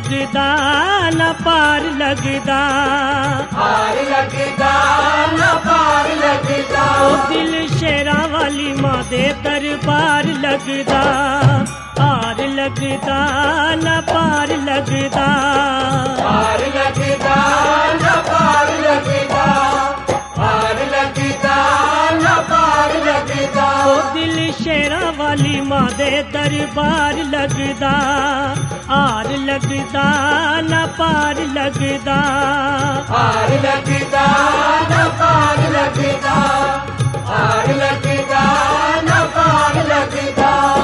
लगदा ना पार लगदा, पार लगदा ना पार लगदा। ओ दिल शेरा वाली माँ दे दरबार लगदा, पार लगदा ना पार लगदा, पार लगदा ना पार लगदा, पार लगदा ना पार लगदा। ओ दिल शेरा वाली माँ दे दरबार लगदा, आर लगदा ना पार लगदा, पार लगदा ना पार लगदा, पार लगदा ना पार लगदा।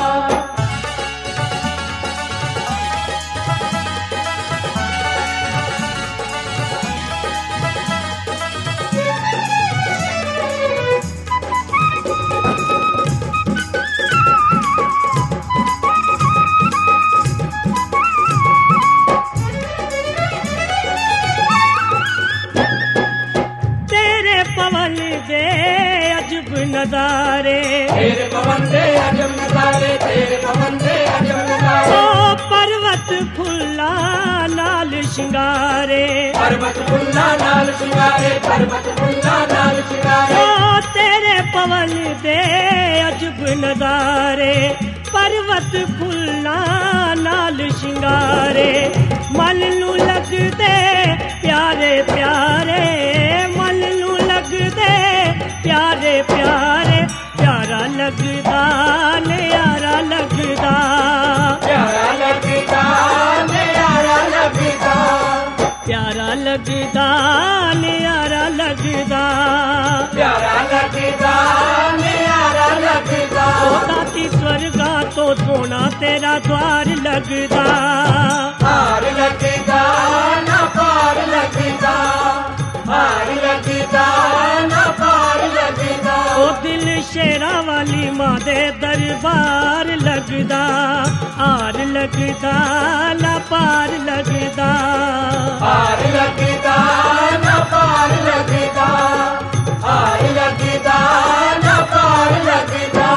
पवन दे अजब नजारे, तेरे पवन दे अजब नजारे, तेरे पवन दे अजब नजारे। ओ पर्वत फुल्ला नाल शिंगारे, पर्वत फुल्ला नाल शिंगारे, पर्वत फुल्ला नाल शिंगारे। ओ तेरे पवन दे अजब नजारे, पर्वत फुल्ला नाल शिंगारे। मन नू लगदे प्यारे प्यारे, मन नू लगदे प्यारे प्यारे, प्यारा लगदा न्यारा लगदा, प्यारा लगदा न्यारा लगदा, प्यारा लगदा न्यारा लगदा, प्यारा लगदा न्यारा लगदा। ओ दाती स्वर्गा तो सोना तेरा द्वार लगदा, पार लगदा ना पार लगदा, पार लगदा ना पार लगदा। ओ दिल शेरा वाली माँ दे दरबार लगदा, आर लगदा ना पार लगदा, पार लगदा ना पार लगदा, पार लगदा ना पार लगदा।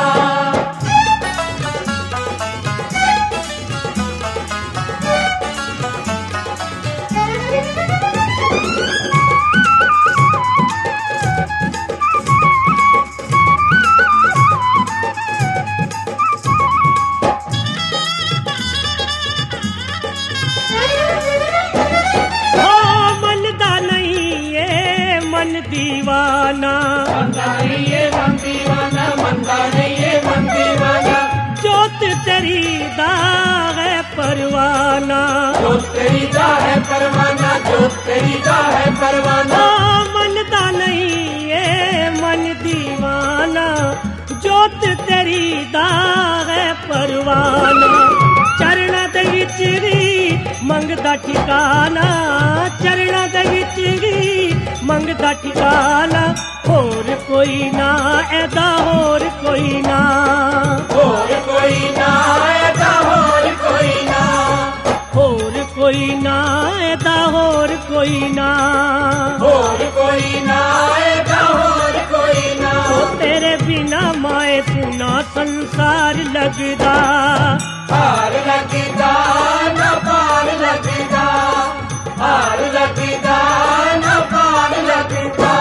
दीवाना मंदा नहीं ये मन दीवाना, मंदा नहीं ये मन दीवाना। जोत तेरी दा है परवाना, जोत तेरी दा है परवाना, जोत तेरी दा है परवाना। मनदा नहीं ये मन दीवाना, जोत तेरी दा है परवाना। चरणा दे विच ही मंगदा ठिकाना, चरणा दे विच ही मंगदा ठिकाना। होर कोई ना ऐदा होर कोई ना, होर कोई ना ऐदा होर कोई ना, होर कोई ना ऐदा होर कोई ना, होर कोई ना ऐदा होर कोई ना। ओ तेरे बिना माए सुना संसार लगदा, पार लगदा ना पार लगदा, पार लगदा ना पार लगदा।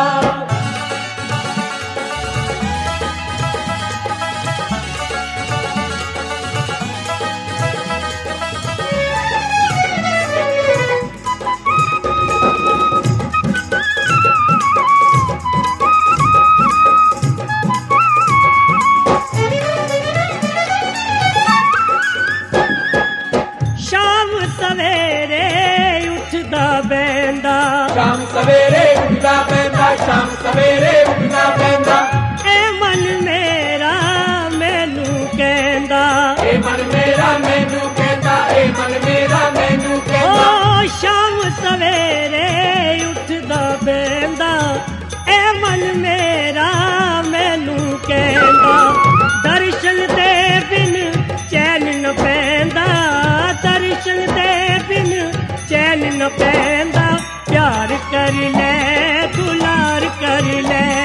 शाम सवेरे उठदा पैंदा, शाम सवेरे उठदा पैंदा। ए मन मेरा मैनू कहंदा, ए मन मेरा मैनू कहंदा, ए मन मेरा मैनू कहंदा। ओ शाम सवेरे उठदा पैंदा, ए मन मेरा मैनू कहंदा। दर्शन दे बिन चैन न पैंदा, दर्शन दे बिन चैन न पैंदा। प्यार कर ले दुलार कर ले,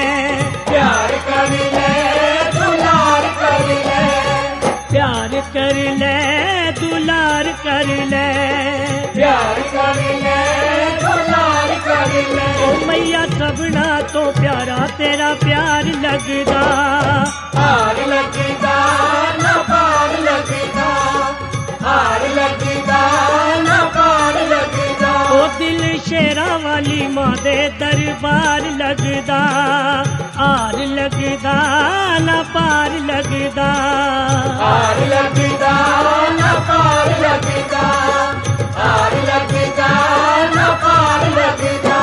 ले दुलार कर ले, प्यार कर ले दुलार कर ले। ओ मैया सबना तो प्यारा तेरा प्यार लगदा, हार लगदा ना पार लगदा, हार लगदा ना पार लगदा। ओ दिल शेरा वाली माँ दे दरबार लगदा, हार लगदा ना पार लगदा, हार लगदा ना पार लगदा, हार लगदा ना पार लगदा।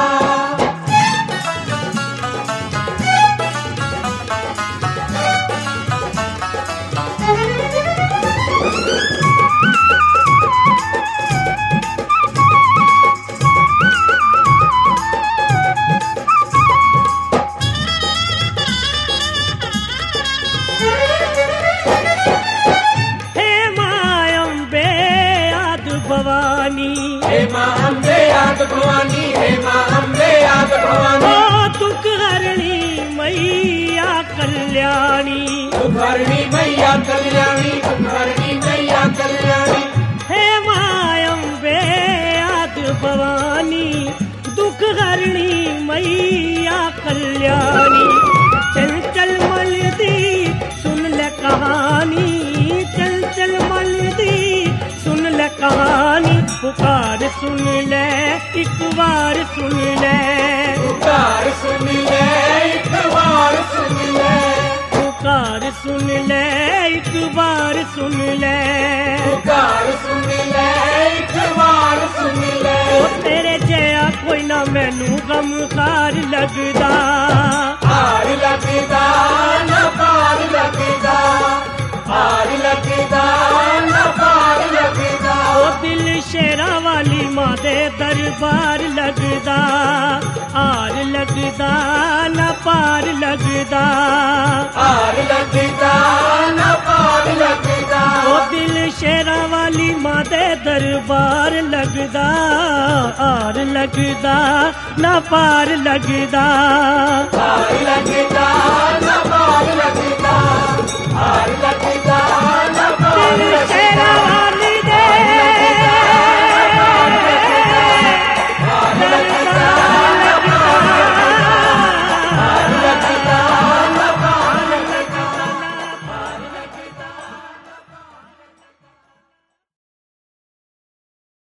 भवानी, हे माँ अम्बे याद भवानी, हे माँ अम्बे याद भवानी। ओ दुख हरणी मैया कल्याणी, दुख हरणी मैया कल्याणी, दुख हरणी मैया कल्याणी। हे माँ अम्बे याद भवानी, दुख हरणी मैया कल्याणी। चल चल मल दी सुन ले कहानी, चल चल मल दी सुन ले कहानी। पुकार सुन ले एक बार सुन ले, पुकार सुन ले एक बार सुन ले, पुकार सुन ले एक बार सुन ले, पुकार सुन ले एक बार सुन ले। ओ तेरे जया कोई ना मैनू गमकार लगदा, हार लगदा ना पार लगदा, हार लगदा ना पार लगदा। ओ दिल शेरा वाली माँ दे दरबार लगदा, हार लगदा ना पार लगदा, हार लगदा ना पार लगदा। ओ दिल शेरा वाली माँ दे दरबार लगदा, हार लगदा ना पार लगदा, हार लगदा ना पार लगदा, हार लगदा ना पार लगदा।